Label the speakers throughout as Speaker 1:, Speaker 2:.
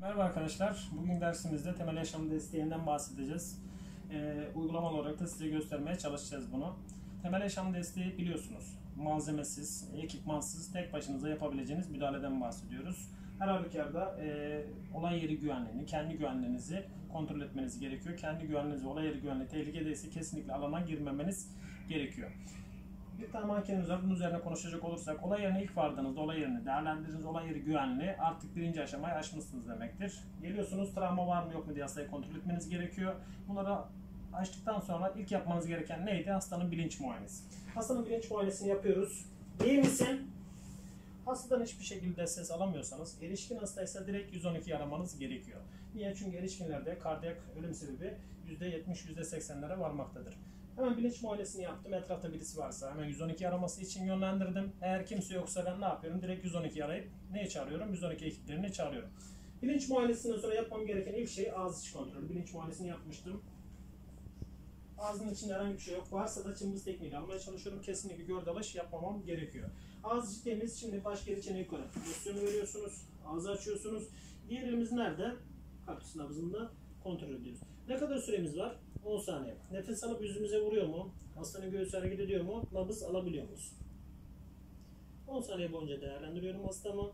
Speaker 1: Merhaba arkadaşlar. Bugün dersimizde temel yaşam desteğinden bahsedeceğiz. Uygulamalı olarak da size göstermeye çalışacağız bunu. Temel yaşam desteği biliyorsunuz. Malzemesiz, ekipmansız, tek başınıza yapabileceğiniz müdahaleden bahsediyoruz. Her halükarda olay yeri güvenliğini, kendi güvenliğinizi kontrol etmeniz gerekiyor. Kendi güvenliğinizi, olay yeri güvenliği tehlikedeyse kesinlikle alana girmemeniz gerekiyor. Bir tane makineniz var. Bunun üzerine konuşacak olursak, olay yerine ilk vardığınızda olay yerini değerlendirdiğiniz olay yeri güvenli artık birinci aşamayı aşmışsınız demektir. Geliyorsunuz, travma var mı yok mu diye hastayı kontrol etmeniz gerekiyor. Bunları açtıktan sonra ilk yapmanız gereken neydi? Hastanın bilinç muayenesi. Hastanın bilinç muayenesini yapıyoruz. İyi misin? Hastadan hiçbir şekilde ses alamıyorsanız, erişkin hastaysa direkt 112'yi aramanız gerekiyor. Niye? Çünkü erişkinlerde kardiyak ölüm sebebi %70-%80'lere varmaktadır. Hemen bilinç muayenesini yaptım. Etrafta birisi varsa hemen 112 araması için yönlendirdim. Eğer kimse yoksa ben ne yapıyorum? Direkt 112 arayıp neyi çağırıyorum? 112 ekiplerini çağırıyorum. Bilinç muayenesinden sonra yapmam gereken ilk şey ağız içi kontrolü. Bilinç muayenesini yapmıştım. Ağzının içinde herhangi bir şey yok. Varsa da cımbız tekniğiyle almaya çalışıyorum. Kesinlikle gör dalaş yapmamam gerekiyor. Ağız içi temiz. Şimdi baş geri çene yukarı. Pozisyonu veriyorsunuz. Ağzı açıyorsunuz. Diğer elimiz nerede? Kaktüs nabzında kontrol ediyoruz. Ne kadar süremiz var? 10 saniye. Nefes alıp yüzümüze vuruyor mu? Hastanın göğsü hareket ediyor mu? Nabız alabiliyor muyuz? 10 saniye boyunca değerlendiriyorum hastamı.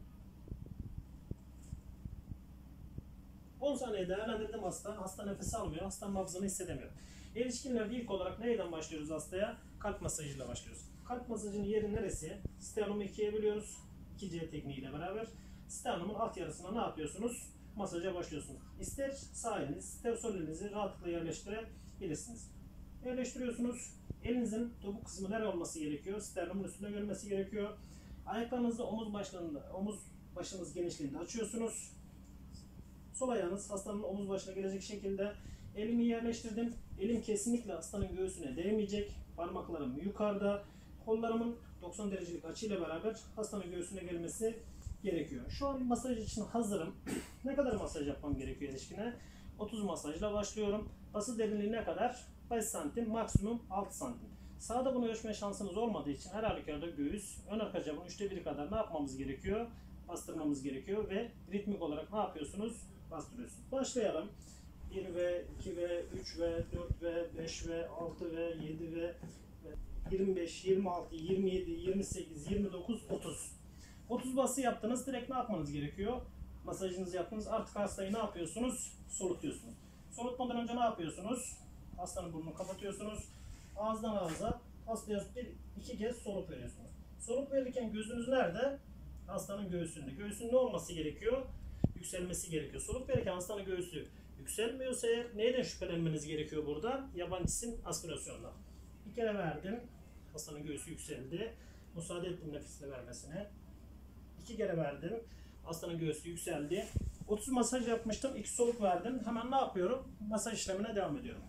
Speaker 1: 10 saniye değerlendirdim hasta. Hasta nefes almıyor. Hastanın nabzını hissedemiyor. Erişkinlerde ilk olarak neyden başlıyoruz hastaya? Kalp masajıyla başlıyoruz. Kalp masajının yeri neresi? Sternumu ikiye bölüyoruz. 2C tekniğiyle beraber. Sternumun alt yarısına ne yapıyorsunuz? Masaja başlıyorsunuz. İster sağ eliniz, ister sol elinizi rahatlıkla yerleştirebilirsiniz. Yerleştiriyorsunuz. Elinizin topuk kısmı nereye olması gerekiyor? Sternumun üstüne görmesi gerekiyor. Ayaklarınızı omuz başınız genişliğinde açıyorsunuz. Sol ayağınız hastanın omuz başına gelecek şekilde elimi yerleştirdim. Elim kesinlikle hastanın göğsüne değmeyecek. Parmaklarım yukarıda. Kollarımın 90 derecelik açıyla beraber hastanın göğsüne gelmesi gerekiyor. Şu an masaj için hazırım. Ne kadar masaj yapmam gerekiyor erişkine? 30 masajla başlıyorum. Bası derinliği ne kadar? 5 santim, maksimum 6 santim. Sağda bunu ölçme şansınız olmadığı için her halükarda göğüs, ön arka cebin 1/3 kadar ne yapmamız gerekiyor? Bastırmamız gerekiyor ve ritmik olarak ne yapıyorsunuz? Bastırıyorsunuz. Başlayalım. 1 ve 2 ve 3 ve 4 ve 5 ve 6 ve 7 ve 25, 26, 27, 28, 29, 30. 30 bası yaptınız. Direkt ne yapmanız gerekiyor? Masajınızı yaptınız. Artık hastayı ne yapıyorsunuz? Solutuyorsunuz. Solutmadan önce ne yapıyorsunuz? Hastanın burnunu kapatıyorsunuz. Ağızdan ağza hastaya 2 kez soluk veriyorsunuz. Soluk verirken gözünüz nerede? Hastanın göğsünde. Göğsün ne olması gerekiyor? Yükselmesi gerekiyor. Soluk verirken hastanın göğsü yükselmiyorsa eğer neyden şüphelenmeniz gerekiyor burada? Yabancı cisim aspirasyonla. Bir kere verdim. Hastanın göğsü yükseldi. Müsaade ettim nefesle vermesine. 2 kere verdim. Hastanın göğsü yükseldi. 30 masaj yapmıştım. 2 soluk verdim. Hemen ne yapıyorum? Masaj işlemine devam ediyorum.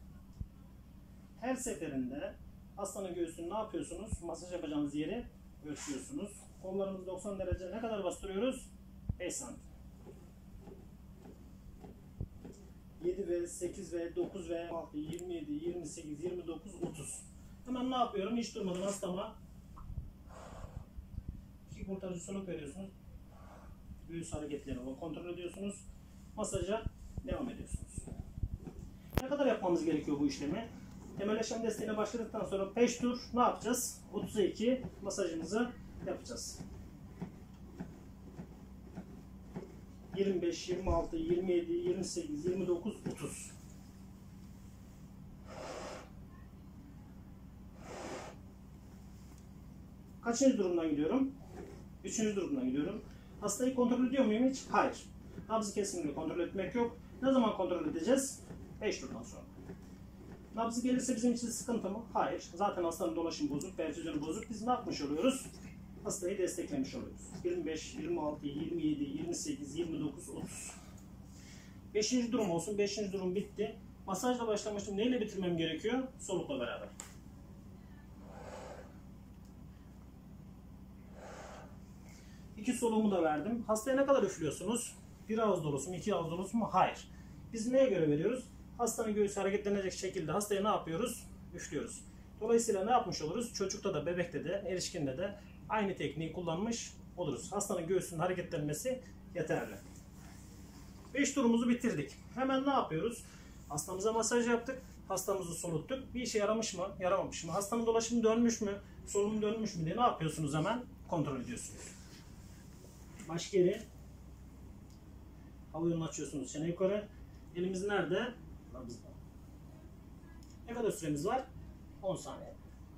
Speaker 1: Her seferinde hastanın göğsünü ne yapıyorsunuz? Masaj yapacağınız yeri ölçüyorsunuz. Kollarımızı 90 derece ne kadar bastırıyoruz? 5 santim. 7 ve 8 ve 9 ve 6, 27, 28, 29, 30. Hemen ne yapıyorum? Hiç durmadan hastama 2 kurtarıcı soluk veriyorsunuz. Göğüs hareketlerini kontrol ediyorsunuz. Masaja devam ediyorsunuz. Ne kadar yapmamız gerekiyor bu işlemi? Temel yaşam desteğine başladıktan sonra 5 tur ne yapacağız? 30'a 2 masajımızı yapacağız. 25, 26, 27, 28, 29, 30. Kaçıncı durumdan gidiyorum? 3. durumdan gidiyorum. Hastayı kontrol ediyor muyum hiç? Hayır. Nabzı kesinlikle kontrol etmek yok. Ne zaman kontrol edeceğiz? 5 turdan sonra. Nabzı gelirse bizim için sıkıntı mı? Hayır. Zaten hastanın dolaşım bozuk, perfüzyonu bozuk. Biz ne yapmış oluyoruz? Hastayı desteklemiş oluyoruz. 25, 26, 27, 28, 29, 30. 5. durum olsun. 5. durum bitti. Masajla başlamıştım. Neyle bitirmem gerekiyor? Solukla beraber. İki soluğumu da verdim. Hastaya ne kadar üflüyorsunuz? 1 ağız dolusu mu, 2 ağız dolusu mu? Hayır. Biz neye göre veriyoruz? Hastanın göğsü hareketlenecek şekilde hastaya ne yapıyoruz? Üflüyoruz. Dolayısıyla ne yapmış oluruz? Çocukta da, bebekte de, erişkinde de aynı tekniği kullanmış oluruz. Hastanın göğsünün hareketlenmesi yeterli. 5 turumuzu bitirdik. Hemen ne yapıyoruz? Hastamıza masaj yaptık. Hastamızı soluttuk. Bir işe yaramış mı? Yaramamış mı? Hastanın dolaşımı dönmüş mü? Solunum dönmüş mü diye ne yapıyorsunuz? Hemen kontrol ediyorsunuz. Baş geri. Hava yolunu açıyorsunuz çene yukarı. Elimiz nerede? Nabızda. Ne kadar süremiz var? 10 saniye.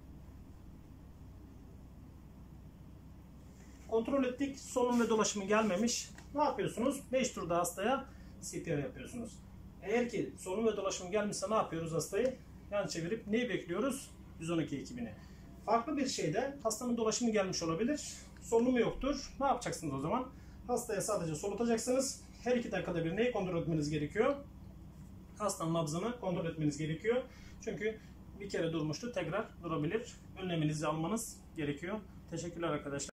Speaker 1: Kontrol ettik. Solunum ve dolaşımı gelmemiş. Ne yapıyorsunuz? 5 turda hastaya CPR yapıyorsunuz. Eğer ki solunum ve dolaşımı gelmişse ne yapıyoruz hastayı? Yan çevirip neyi bekliyoruz? 112 ekibini. Farklı bir şeyde hastanın dolaşımı gelmiş olabilir. Solunumu yoktur. Ne yapacaksınız o zaman? Hastaya sadece solutacaksınız. Her 2 dakikada bir neyi kontrol etmeniz gerekiyor? Hastanın nabzını kontrol etmeniz gerekiyor. Çünkü bir kere durmuştu, tekrar durabilir. Önleminizi almanız gerekiyor. Teşekkürler arkadaşlar.